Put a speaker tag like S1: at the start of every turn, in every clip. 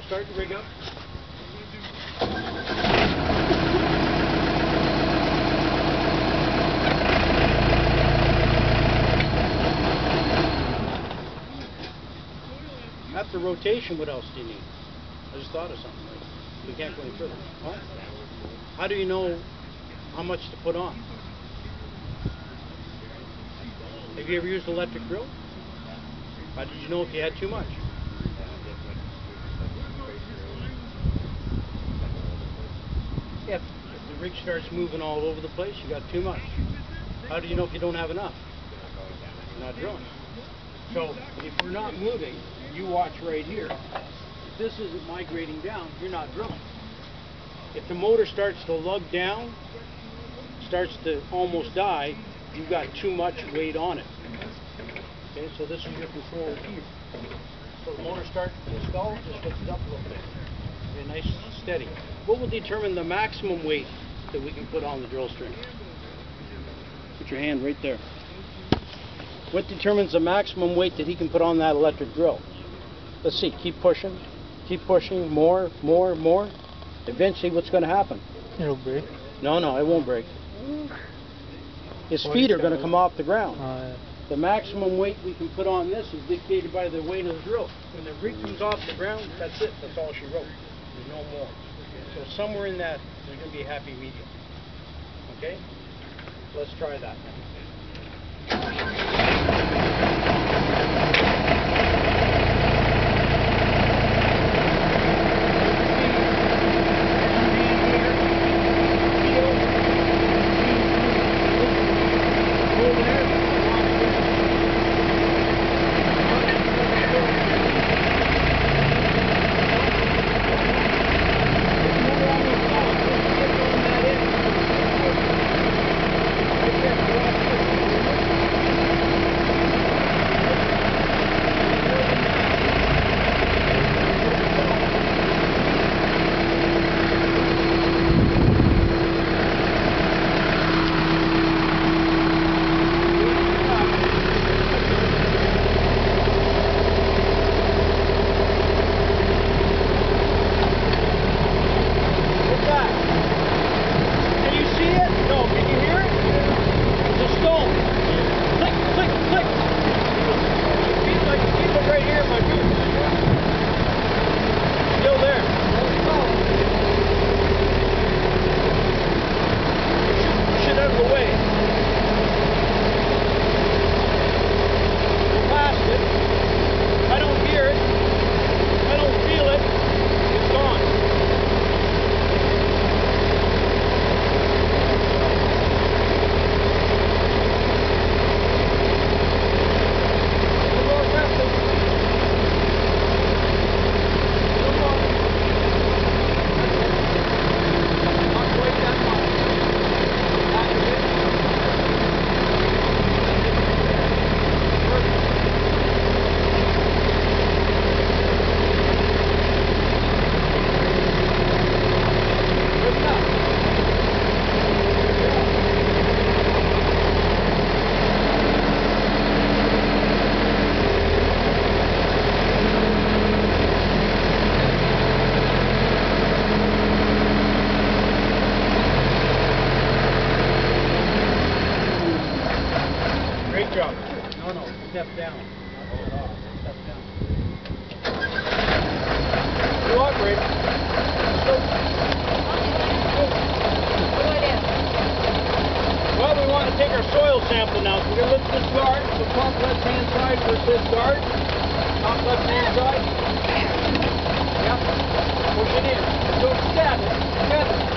S1: start to rig up. After rotation, what else do you need? I just thought of something. We can't go any further. What? How do you know how much to put on? Have you ever used electric drill? How did you know if you had too much? If the rig starts moving all over the place, you got too much. How do you know if you don't have enough? You're not drilling. So if we're not moving, you watch right here. If this isn't migrating down, you're not drilling. If the motor starts to lug down, starts to almost die, you've got too much weight on it. Okay, so this is your control here. So the motor starts to stall, just lift it up a little bit. Okay, nice and steady. What will determine the maximum weight that we can put on the drill string? Put your hand right there. What determines the maximum weight that he can put on that electric drill? Let's see, keep pushing, more. Eventually what's going to happen?
S2: It'll break.
S1: No, it won't break. His feet are going to come off the ground.
S2: Yeah.
S1: The maximum weight we can put on this is dictated by the weight of the drill. When the rig comes off the ground, that's it. That's all she wrote. There's no more. So somewhere in that, there's going to be a happy medium. Okay? Let's try that now. Step down. Step down. You operate. Well, we want to take our soil sample now. So we're going to lift this guard. So top left-hand side versus this guard. Top left-hand side. Yep. Push it in. Don't stab it. Stab it.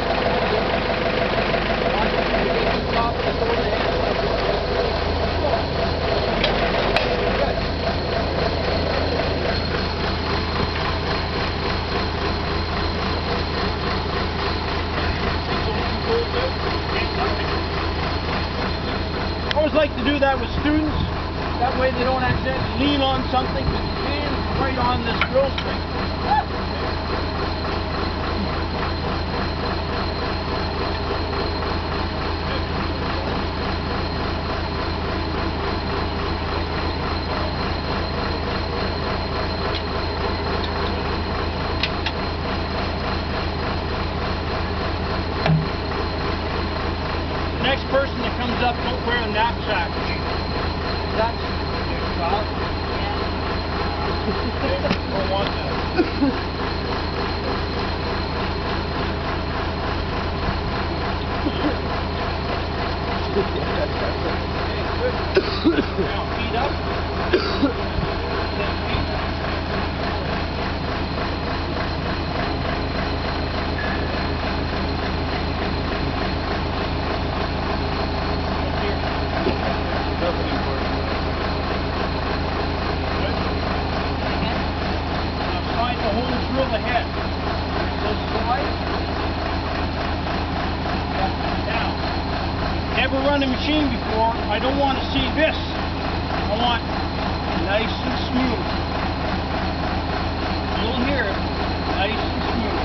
S1: Top of the shoulder hand. I always like to do that with students. That way they don't accidentally lean on something with your hands right on this drill string. Now feet up. Ahead. So slide. Now, never run a machine before. I don't want to see this. I want nice and smooth. You'll hear it. Nice and smooth.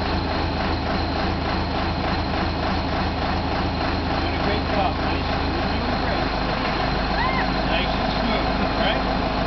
S1: Doing a great job. Nice. You're doing great. Nice and smooth. Right?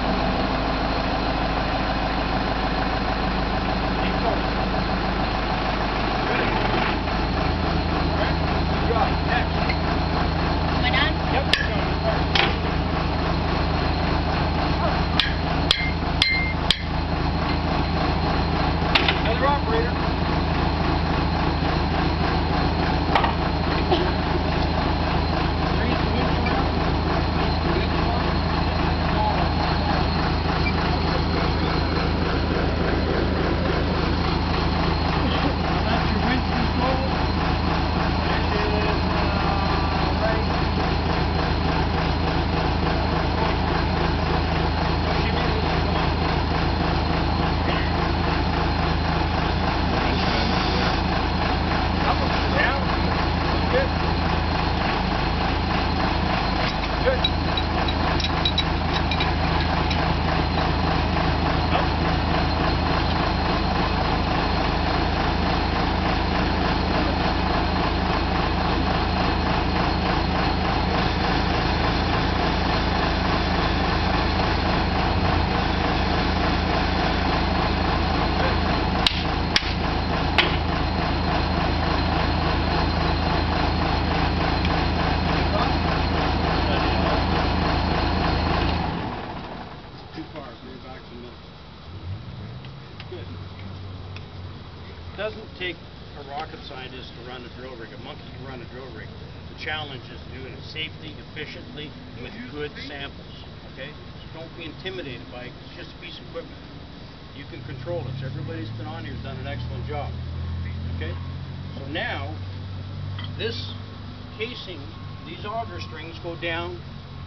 S1: Doesn't take a rocket scientist to run a drill rig. A monkey can run a drill rig. The challenge is doing it safely, efficiently, with good samples. Okay? So don't be intimidated by it. It's just a piece of equipment. You can control it. So everybody that's been on here has done an excellent job. Okay? So now, this casing, these auger strings go down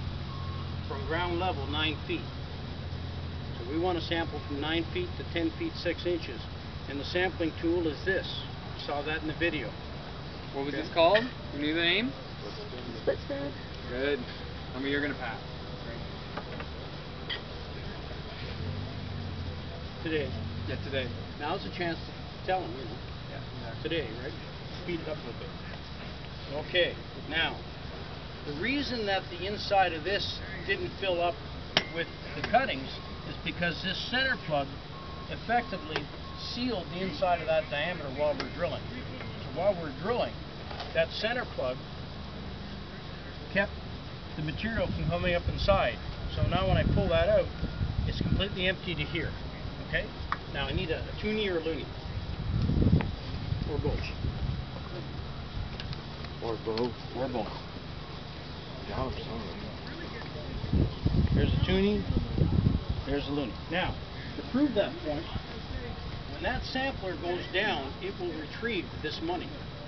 S1: from ground level 9 feet. So we want to sample from 9 feet to 10 feet 6 inches. And the sampling tool is this. You saw that in the video.
S2: What was this called? You knew the name?
S3: Split spoon.
S2: Good. Tell me you're going to pass.
S1: Today.
S2: Yeah, today.
S1: Now's the chance to tell them, you know.
S2: Yeah, exactly.
S1: Today, right? Speed it up a little bit. Okay, now, the reason that the inside of this didn't fill up with the cuttings is because this center plug effectively sealed the inside of that diameter while we're drilling. So while we're drilling, that center plug kept the material from coming up inside. So now when I pull that out, it's completely empty to here. Okay? Now I need a toonie or a loonie. Or both.
S4: Or both.
S1: Or both.
S4: Got him, son.
S1: There's a toonie, there's a loonie. Now, to prove that point, when that sampler goes down, it will retrieve this money.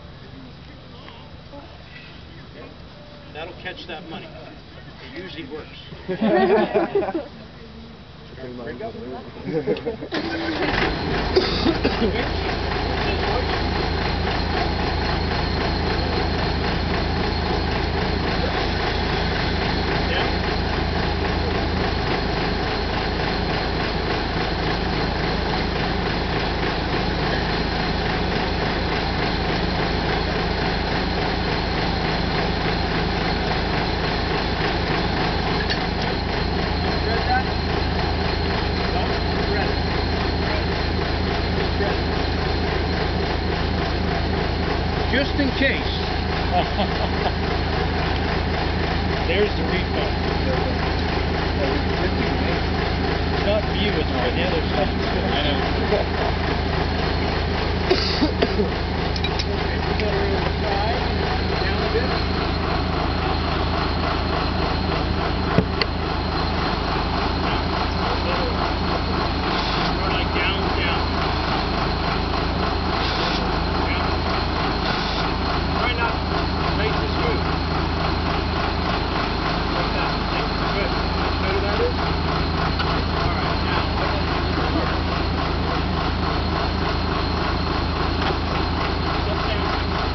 S1: Okay? That'll catch that money. It usually works. Bring up. Just in case. There's the refill. not for you, it's for the other stuff.
S2: I know.
S1: Down a bit. More like down. Try not to make this move. Like that. Good. Much better that is? Alright, now. Step down.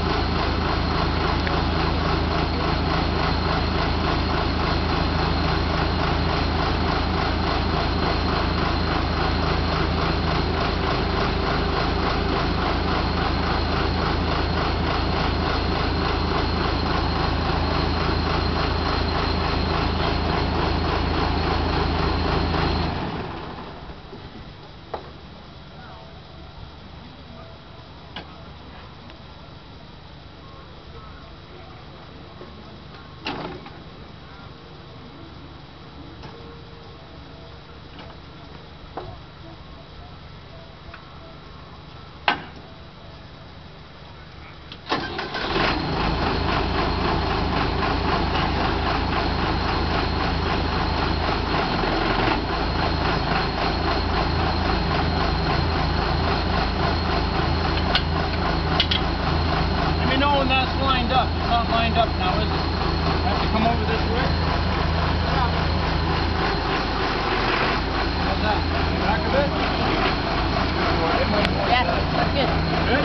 S1: When that's lined up. It's not lined up now, is it? I have to come over this way? How's that? Back a bit?
S3: Yeah, that's good.
S1: Good?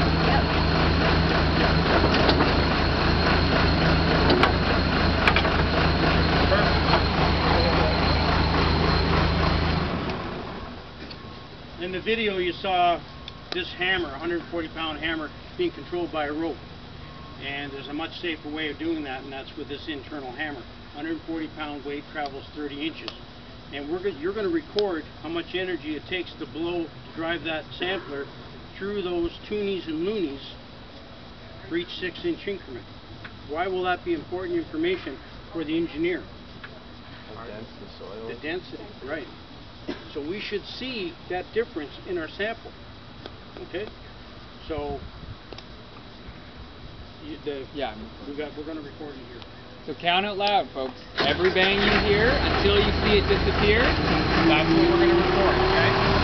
S1: Perfect. In the video you saw this hammer, 140-pound hammer, being controlled by a rope. And there's a much safer way of doing that, and that's with this internal hammer. 140-pound weight travels 30 inches. And you're going to record how much energy it takes to drive that sampler through those toonies and loonies for each 6-inch increment. Why will that be important information for the engineer?
S4: How dense the soil.
S1: The density, right. So we should see that difference in our sample. Okay? So
S2: Yeah.
S1: we're going to record it here.
S2: So count out loud, folks. Every bang you hear until you see it disappear, that's what we're going to record, okay?